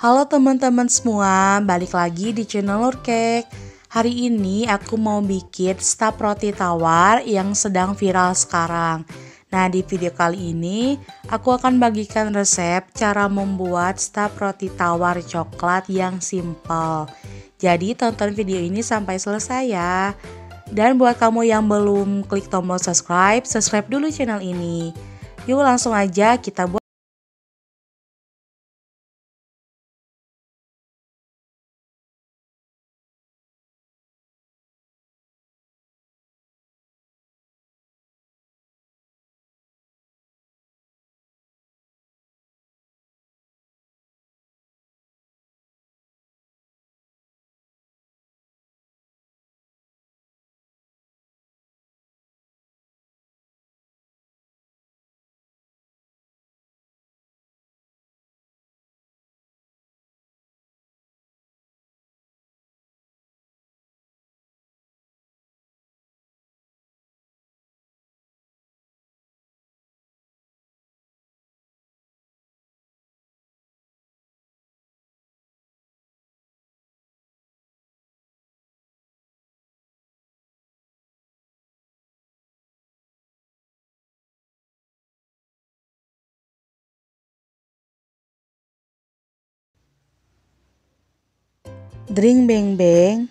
Halo teman-teman semua, balik lagi di channel Nurcake. Hari ini aku mau bikin staf roti tawar yang sedang viral sekarang. Nah, di video kali ini aku akan bagikan resep cara membuat staf roti tawar coklat yang simple. Jadi tonton video ini sampai selesai ya. Dan buat kamu yang belum klik tombol subscribe, subscribe dulu channel ini. Yuk langsung aja kita buat. Dring beng beng.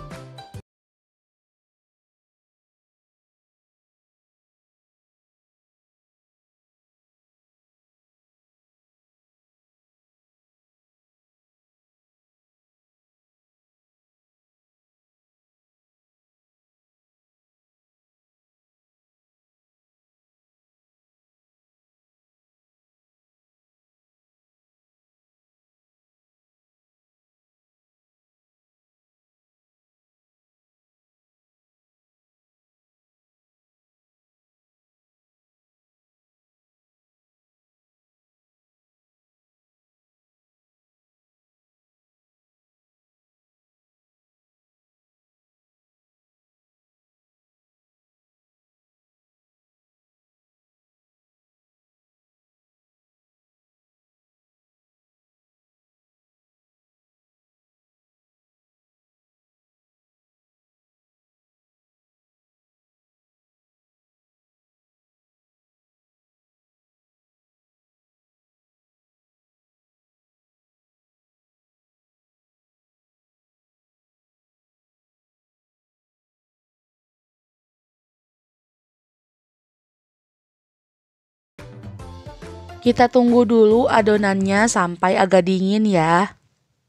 Kita tunggu dulu adonannya sampai agak dingin ya.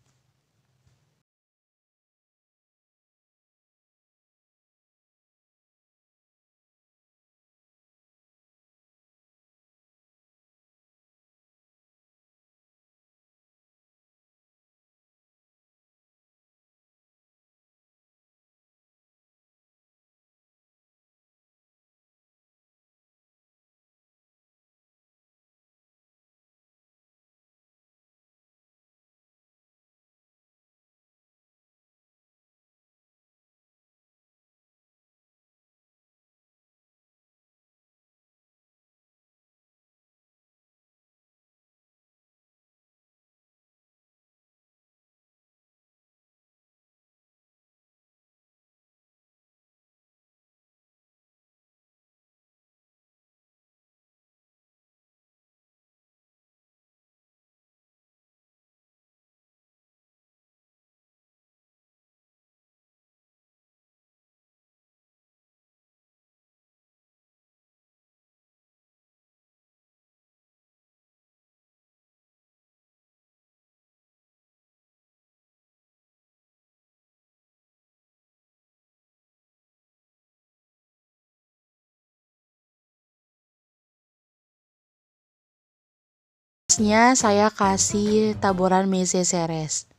Saya kasih taburan mise seres.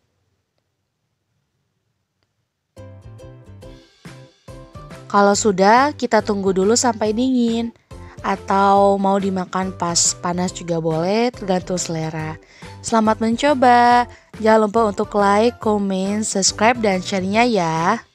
Kalau sudah, kita tunggu dulu sampai dingin. Atau mau dimakan pas panas juga boleh, tergantung selera. Selamat mencoba. Jangan lupa untuk like, comment, subscribe, dan share-nya ya.